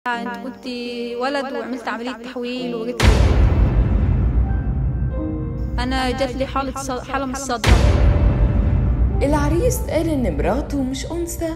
انت كنت ولد وعملت عمليه تحويل وجيت. انا جات لي حاله من الصدمه. العريس قال ان مراته مش انثى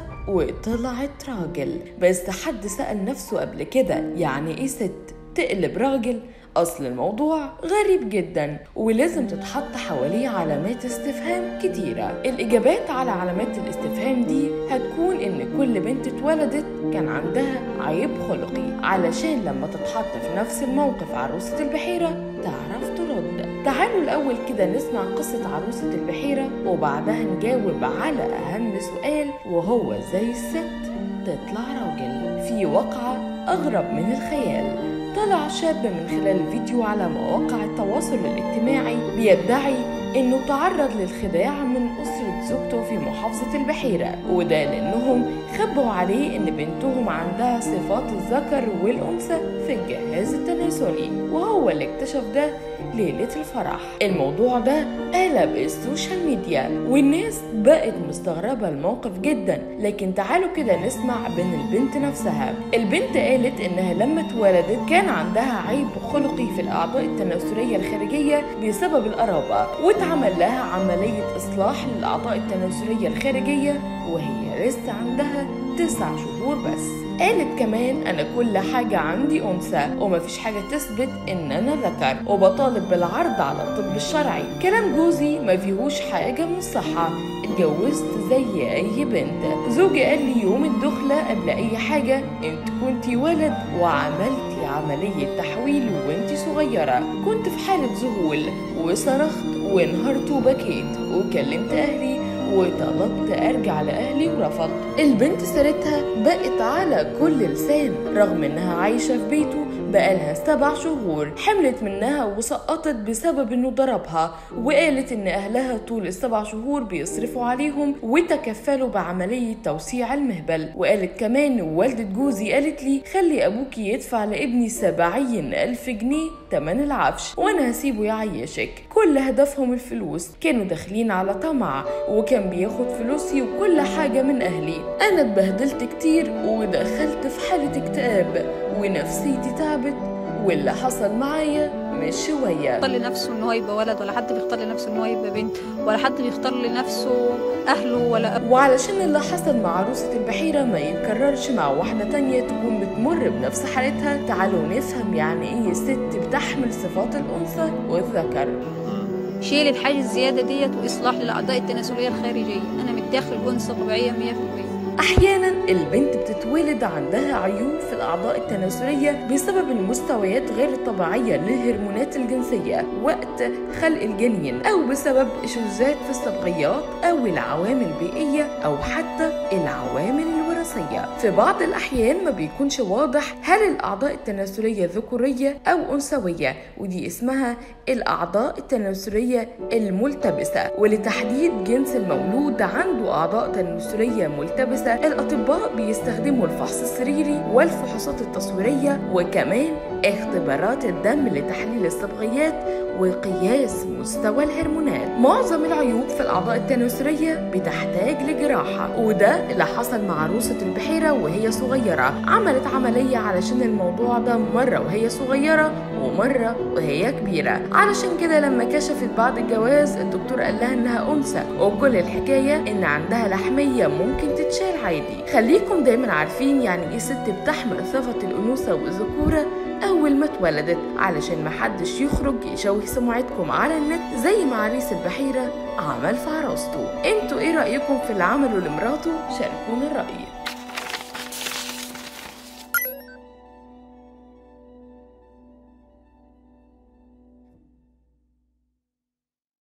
وطلعت راجل، بس حد سأل نفسه قبل كده يعني ايه ست تقلب راجل؟ أصل الموضوع غريب جدا ولازم تتحط حواليه علامات استفهام كتيرة. الإجابات على علامات الاستفهام دي هتكون إن كل بنت اتولدت كان عندها عيب خلقي، علشان لما تتحط في نفس الموقف عروسة البحيرة تعرف ترد. تعالوا الأول كده نسمع قصة عروسة البحيرة وبعدها نجاوب على أهم سؤال، وهو ازاي الست تطلع راجل. في واقعة أغرب من الخيال. طلع شاب من خلال الفيديو على مواقع التواصل الاجتماعي بيدعي انه تعرض للخداع من أسرة زوجته في محافظة البحيرة، وده لانهم خبوا عليه ان بنتهم عندها صفات الذكر والانثى في الجهاز التناسلي، وهو اللي اكتشف ده ليلة الفرح. الموضوع ده قلب السوشيال ميديا والناس بقت مستغربة الموقف جدا، لكن تعالوا كده نسمع بين البنت نفسها. البنت قالت انها لما اتولدت كان عندها عيب خلقي في الأعضاء التناسلية الخارجية بسبب القرابة، واتعمل لها عملية إصلاح للأعضاء التناسلية الخارجية وهي لسه عندها 9 شهور بس. قالت كمان أنا كل حاجة عندي أنثى ومفيش حاجة تثبت إن أنا ذكر، وبطالب بالعرض على الطب الشرعي. كلام جوزي ما فيهوش حاجة من الصحة، اتجوزت زي أي بنت. زوجي قال لي يوم الدخلة قبل أي حاجة أنت كنتي ولد وعملتي عملية تحويل وأنت صغيرة. كنت في حالة ذهول وصرخت وانهارت وبكيت وكلمت أهلي وطلبت ارجع لاهلي ورفضت. البنت سيرتها بقت على كل لسان رغم انها عايشه في بيته بقالها 7 شهور. حملت منها وسقطت بسبب انه ضربها، وقالت ان اهلها طول ال7 شهور بيصرفوا عليهم وتكفلوا بعمليه توسيع المهبل. وقالت كمان والدة جوزي قالت لي خلي ابوكي يدفع لابني 70,000 جنيه تمن العفش وانا هسيبه يعيشك. كل هدفهم الفلوس، كانوا داخلين على طمع وكان بياخد فلوسي وكل حاجه من اهلي. انا اتبهدلت كتير ودخلت في حاله اكتئاب ونفسيتي تعبت، واللي حصل معايا مش شويه. بيختار لنفسه ان هو يبقى ولد، ولا حد بيختار لنفسه ان هو يبقى بنت، ولا حد بيختار لنفسه اهله ولا أبوه. وعلشان اللي حصل مع عروسة البحيرة ما يتكررش مع واحدة تانية تكون بتمر بنفس حالتها، تعالوا نفهم يعني ايه ست بتحمل صفات الانثى والذكر. شيل الحاجة الزيادة ديت وإصلاح للأعضاء التناسلية الخارجية. أنا من الداخل أنثى طبيعية 100%. أحيانا البنت بتتولد عندها عيوب في الأعضاء التناسلية بسبب المستويات غير الطبيعية للهرمونات الجنسية وقت خلق الجنين، أو بسبب شذوذات في الصبغيات أو العوامل البيئية أو حتى العوامل الوراثية. في بعض الأحيان ما بيكونش واضح هل الأعضاء التناسلية ذكورية أو أنثوية، ودي اسمها الأعضاء التناسلية الملتبسة. ولتحديد جنس المولود عنده أعضاء تناسلية ملتبسة الأطباء بيستخدموا الفحص السريري والفحوصات التصويرية وكمان اختبارات الدم لتحليل الصبغيات وقياس مستوى الهرمونات. معظم العيوب في الأعضاء التناسلية بتحتاج لجراحة، وده اللي حصل مع عروسة البحيرة وهي صغيرة. عملت عملية علشان الموضوع ده مرة وهي صغيرة ومرة وهي كبيرة. علشان كده لما كشفت بعد الجواز الدكتور قال لها انها انثى، وكل الحكاية ان عندها لحمية ممكن تتشال عادي. خليكم دايما عارفين يعني ايه ست بتحمل صفة الأنوثة والذكورة أول ما اتولدت، علشان محدش يخرج يشوه سمعتكم على النت زي ما عريس البحيرة عمل في عروسته. انتوا ايه رأيكم في اللي عمله لمراته؟ شاركونا الرأي.